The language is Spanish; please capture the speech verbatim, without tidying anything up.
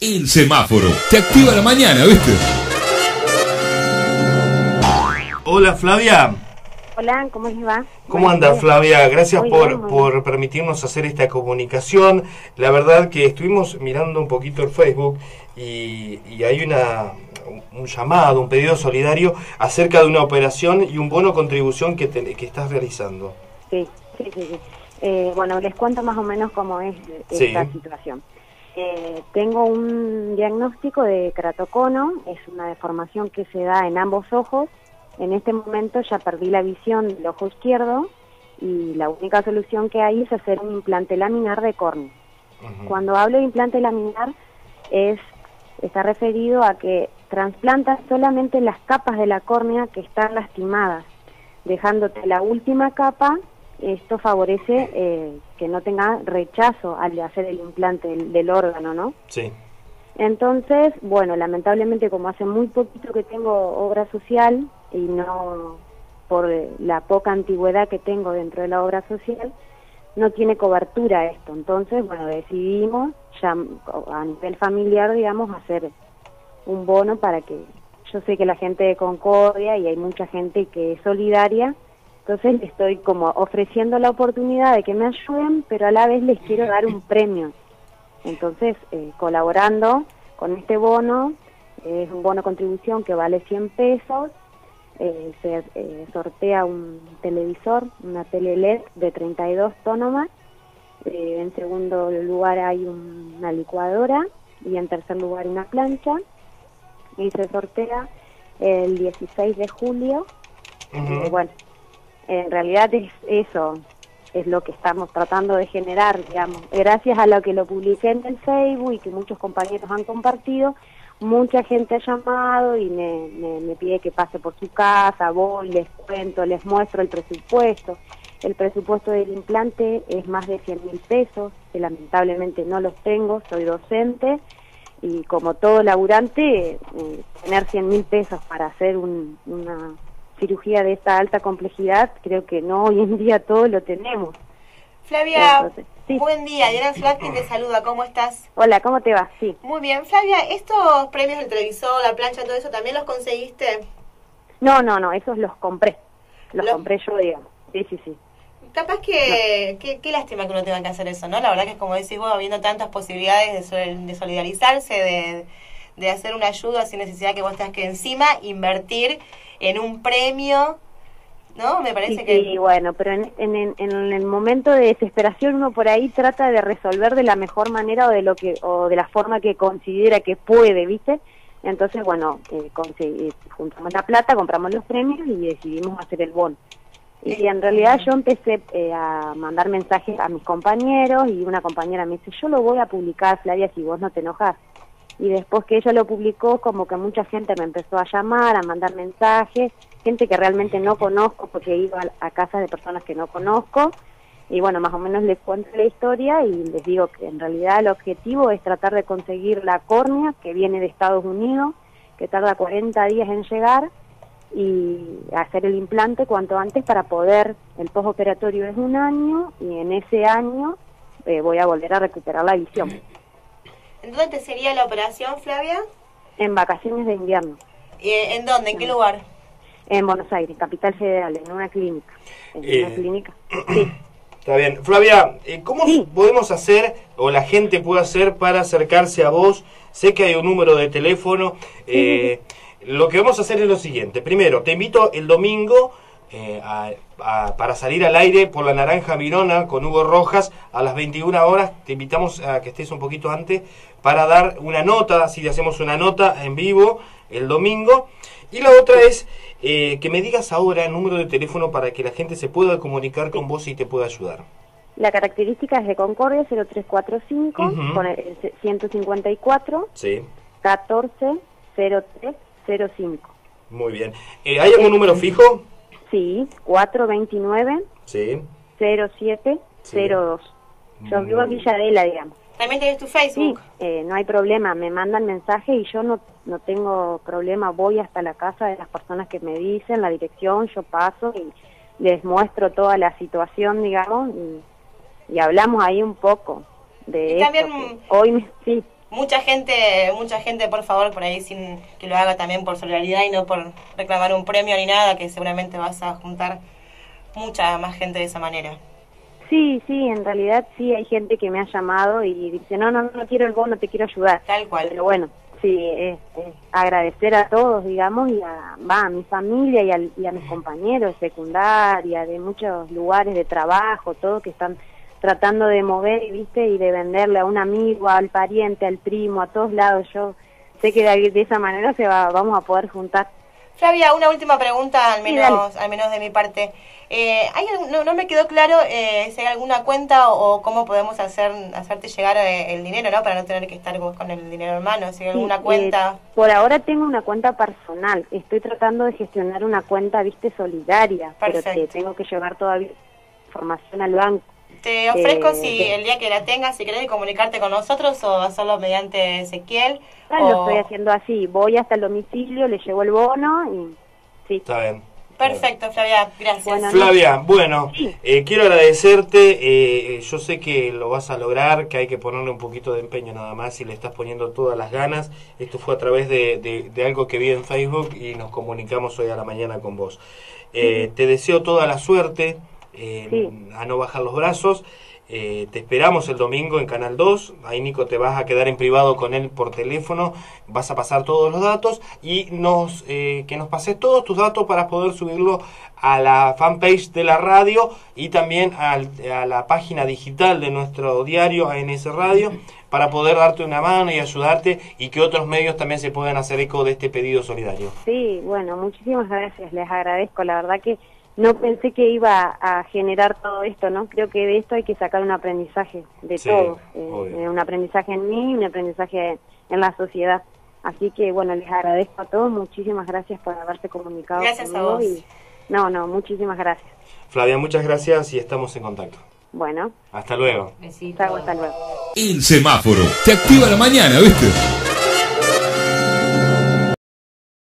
El semáforo te activa la mañana, ¿viste? Hola Flavia. Hola, ¿cómo les va? ¿Cómo anda Flavia? Gracias muy por, bien, muy por permitirnos hacer esta comunicación. La verdad que estuvimos mirando un poquito el Facebook y, y hay una un llamado, un pedido solidario acerca de una operación y un bono contribución que, te, que estás realizando. Sí, sí, sí. sí. Eh, bueno, les cuento más o menos cómo es Sí. esta situación. Eh, tengo un diagnóstico de keratocono, es una deformación que se da en ambos ojos. En este momento ya perdí la visión del ojo izquierdo y la única solución que hay es hacer un implante laminar de córnea. Uh-huh. Cuando hablo de implante laminar es está referido a que trasplantan solamente las capas de la córnea que están lastimadas, dejándote la última capa. Esto favorece eh, que no tenga rechazo al hacer el implante del, del órgano, ¿no? Sí. Entonces, bueno, lamentablemente como hace muy poquito que tengo obra social y no por la poca antigüedad que tengo dentro de la obra social, no tiene cobertura esto. Entonces, bueno, decidimos ya a nivel familiar, digamos, hacer un bono para que, yo sé que la gente de Concordia y hay mucha gente que es solidaria, entonces les estoy como ofreciendo la oportunidad de que me ayuden, pero a la vez les quiero dar un premio. Entonces, eh, colaborando con este bono, eh, es un bono contribución que vale cien pesos, eh, se eh, sortea un televisor, una tele L E D de treinta y dos tomas, eh, en segundo lugar hay un, una licuadora y en tercer lugar una plancha, y se sortea el dieciséis de julio. Uh-huh. eh, bueno, en realidad es eso, es lo que estamos tratando de generar, digamos. Gracias a lo que lo publiqué en el Facebook y que muchos compañeros han compartido, mucha gente ha llamado y me, me, me pide que pase por su casa, voy, les cuento, les muestro el presupuesto. El presupuesto del implante es más de cien mil pesos, que lamentablemente no los tengo, soy docente, y como todo laburante, eh, tener cien mil pesos para hacer un, una cirugía de esta alta complejidad, creo que no, hoy en día todo lo tenemos. Flavia, Entonces, sí. Buen día, Diana Slatkin te saluda, ¿cómo estás? Hola, ¿cómo te va? Sí. Muy bien. Flavia, ¿estos premios del televisor, la plancha, todo eso, también los conseguiste? No, no, no, esos los compré, los ¿Lo? compré yo, digamos, sí, sí, sí. Capaz que, no. que, qué lástima que uno tenga que hacer eso, ¿no? La verdad que como decís vos, habiendo tantas posibilidades de, de solidarizarse, de, de hacer una ayuda sin necesidad que vos tengas que encima invertir en un premio, ¿no? Me parece sí, que... Sí, bueno, pero en, en, en el momento de desesperación uno por ahí trata de resolver de la mejor manera o de lo que o de la forma que considera que puede, ¿viste? Entonces, bueno, eh, conseguí, juntamos la plata, compramos los premios y decidimos hacer el bono. Y en realidad yo empecé eh, a mandar mensajes a mis compañeros y una compañera me dice, yo lo voy a publicar, Flavia, si vos no te enojas. Y después que ella lo publicó, como que mucha gente me empezó a llamar, a mandar mensajes, gente que realmente no conozco porque iba a, a casa de personas que no conozco. Y bueno, más o menos les cuento la historia y les digo que en realidad el objetivo es tratar de conseguir la córnea que viene de Estados Unidos, que tarda cuarenta días en llegar, y hacer el implante cuanto antes para poder, el postoperatorio es un año y en ese año eh, voy a volver a recuperar la visión. ¿En dónde sería la operación, Flavia? En vacaciones de invierno. Eh, ¿En dónde? ¿En qué lugar? En Buenos Aires, Capital Federal, en una clínica. En eh, una clínica, sí. Está bien. Flavia, ¿cómo sí. podemos hacer, o la gente puede hacer para acercarse a vos? Sé que hay un número de teléfono. Eh, sí. Lo que vamos a hacer es lo siguiente. Primero, te invito el domingo eh, a, a, para salir al aire por la Naranja Mirona con Hugo Rojas a las veintiuna horas. Te invitamos a que estés un poquito antes para dar una nota, así le hacemos una nota en vivo el domingo. Y la otra es eh, que me digas ahora el número de teléfono para que la gente se pueda comunicar con vos y te pueda ayudar. La característica es de Concordia cero tres cuatro cinco, uh-huh. con el ciento cincuenta y cuatro, sí. catorce cero tres cero cinco. Muy bien. Eh, ¿Hay algún número fijo? Sí, cuatro veintinueve, sí. cero siete cero dos. Sí. Yo vivo en Villadela, digamos. ¿También tenés tu Facebook? Sí, eh, no hay problema, me mandan mensajes y yo no, no tengo problema, voy hasta la casa de las personas que me dicen, la dirección, yo paso y les muestro toda la situación, digamos, y, y hablamos ahí un poco de y esto. También... Hoy, me, sí. mucha gente, mucha gente, por favor, por ahí, sin que lo haga también por solidaridad y no por reclamar un premio ni nada, que seguramente vas a juntar mucha más gente de esa manera. Sí, sí, en realidad sí hay gente que me ha llamado y dice, no, no, no quiero el bono, te quiero ayudar. Tal cual. Pero bueno, sí, es, es agradecer a todos, digamos, y a, va, a mi familia y a, y a mis compañeros de secundaria, de muchos lugares de trabajo, todos que están tratando de mover, ¿viste? Y de venderle a un amigo, al pariente, al primo, a todos lados. Yo sé que de, de esa manera se va, vamos a poder juntar. Flavia, una última pregunta, al menos, sí, al menos de mi parte. Eh, ¿hay, no, no me quedó claro eh, si hay alguna cuenta o, o cómo podemos hacer hacerte llegar eh, el dinero, ¿no? Para no tener que estar vos con el dinero en mano. Si hay alguna sí, cuenta. Eh, por ahora tengo una cuenta personal. Estoy tratando de gestionar una cuenta, viste, solidaria. Perfecto. Pero te tengo que llevar todavía información al banco. Te ofrezco eh, si de... el día que la tengas, si querés comunicarte con nosotros o hacerlo mediante Ezequiel. Ah, o... Lo estoy haciendo así. Voy hasta el domicilio, le llevo el bono y sí. Está bien. Perfecto, Flavia, gracias. Bueno, Flavia, bueno, sí. eh, quiero agradecerte, eh, yo sé que lo vas a lograr, que hay que ponerle un poquito de empeño nada más y le estás poniendo todas las ganas. Esto fue a través de, de, de algo que vi en Facebook y nos comunicamos hoy a la mañana con vos. Eh, sí. Te deseo toda la suerte, eh, sí. a no bajar los brazos. Eh, te esperamos el domingo en Canal dos, ahí Nico te vas a quedar en privado con él por teléfono, vas a pasar todos los datos y nos eh, que nos pases todos tus datos para poder subirlo a la fanpage de la radio y también al, a la página digital de nuestro diario A N S Radio para poder darte una mano y ayudarte y que otros medios también se puedan hacer eco de este pedido solidario. Sí, bueno, muchísimas gracias, les agradezco, la verdad que no pensé que iba a generar todo esto, ¿no? Creo que de esto hay que sacar un aprendizaje de sí, todos, eh, un aprendizaje en mí, un aprendizaje en la sociedad. Así que, bueno, les agradezco a todos, muchísimas gracias por haberse comunicado gracias conmigo. A vos. Y, no, no, muchísimas gracias. Flavia, muchas gracias y estamos en contacto. Bueno. Hasta luego. Chao, hasta luego. El semáforo te activa la mañana, ¿viste?